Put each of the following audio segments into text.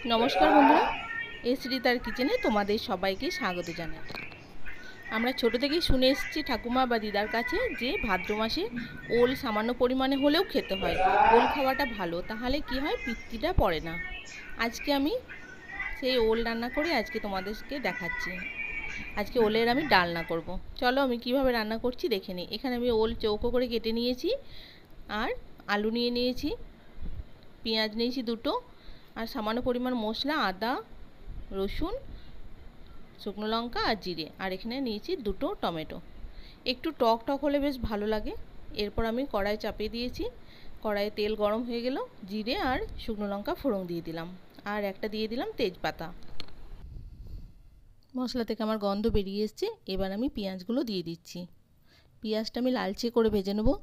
নমস্কার বন্ধুরা, শ্রীতার কিচেনে তোমাদের সবাইকে স্বাগত জানাই। আমরা ছোট থেকেই শুনে এসেছি ঠাকুমা বা দিদার কাছে যে ভাদ্র মাসে ওল সামান্য পরিমাণে হলেও খেতে হয়। ওল খাওয়াটা ভালো, তাহলে কি হয়, পিত্তিটা পড়ে না। আজকে আমি সেই ওল রান্না করে আজকে তোমাদেরকে দেখাচ্ছি। আজকে ওলের আমি ডালনা করব। চলো আমি কিভাবে রান্না করছি দেখে নিই। এখানে আমি ওল চৌকো করে কেটে নিয়েছি, আর আলু নিয়ে নিয়েছি, পেঁয়াজ নিয়েছি দুটো, আর সামান্য পরিমাণ মশলা, আদা, রসুন, শুকনো লঙ্কা আর জিরে, আর এখানে নিয়েছি দুটো টমেটো। একটু টক টক হলে বেশ ভালো লাগে। এরপর আমি কড়াই চাপিয়ে দিয়েছি, কড়াইয়ে তেল গরম হয়ে গেল, জিরে আর শুকনো লঙ্কা ফোড়ন দিয়ে দিলাম, আর একটা দিয়ে দিলাম তেজপাতা। মশলা থেকে আমার গন্ধ বেরিয়ে এসছে। এবার আমি পেঁয়াজগুলো দিয়ে দিচ্ছি। পেঁয়াজটা আমি লালচে করে ভেজে নেব।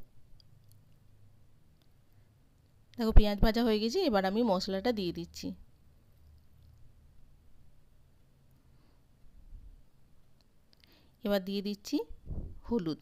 দেখো পেঁয়াজ ভাজা হয়ে গেছে। এবার আমি মশলাটা দিয়ে দিচ্ছি। এবার দিয়ে দিচ্ছি হলুদ।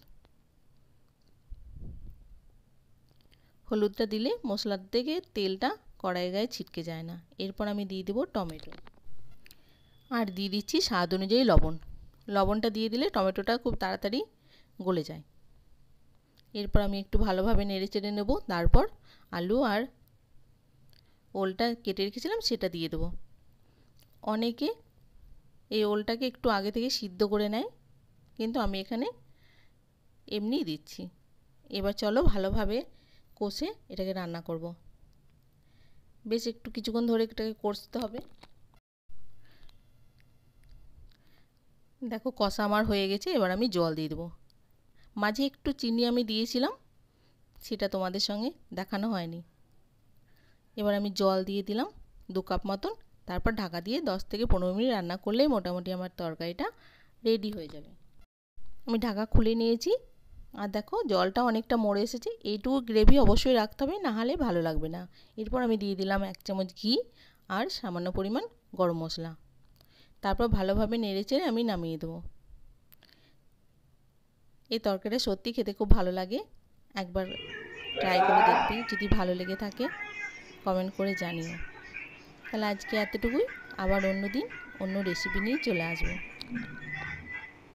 হলুদটা দিলে মশলার থেকে তেলটা কড়াই গায়ে ছিটকে যায় না। এরপর আমি দিয়ে দেবো টমেটো, আর দিয়ে দিচ্ছি স্বাদ অনুযায়ী লবণ। লবণটা দিয়ে দিলে টমেটোটা খুব তাড়াতাড়ি গলে যায়। এরপর আমি একটু ভালোভাবে নেড়ে চেড়ে নেব। তারপর আলু আর ওলটা কেটে রেখেছিলাম সেটা দিয়ে দেবো। অনেকে এই ওলটাকে একটু আগে থেকে সিদ্ধ করে নেয়, কিন্তু আমি এখানে এমনিই দিচ্ছি। এবার চলো ভালোভাবে কষে এটাকে রান্না করব। বেশ একটু কিছুক্ষণ ধরে এটাকে কষতে হবে। দেখো কষা আমার হয়ে গেছে। এবার আমি জল দিয়ে দেবো। মাঝে একটু চিনি আমি দিয়েছিলাম, সেটা তোমাদের সঙ্গে দেখানো হয়নি। এবার আমি জল দিয়ে দিলাম 2 কাপ মতন। তারপর ঢাকা দিয়ে 10 থেকে 15 মিনিট রান্না করলেই মোটামুটি আমার তরকারিটা রেডি হয়ে যাবে। আমি ঢাকা খুলে নিয়েছি, আর দেখো জলটা অনেকটা মরে এসেছে। এইটুকু গ্রেভি অবশ্যই রাখতে হবে, না হলে ভালো লাগবে না। এরপর আমি দিয়ে দিলাম 1 চামচ ঘি আর সামান্য পরিমাণ গরম মশলা। তারপর ভালোভাবে নেড়েচেড়ে আমি নামিয়ে দেবো। এই তরকারিটা সত্যি খেতে খুব ভালো লাগে। একবার ট্রাই করে দেখবে, যদি ভালো লেগে থাকে কমেন্ট করে জানিও। তাহলে আজকে এতটুকুই। আবার অন্য দিন অন্য রেসিপি নিয়ে চলে আসবো।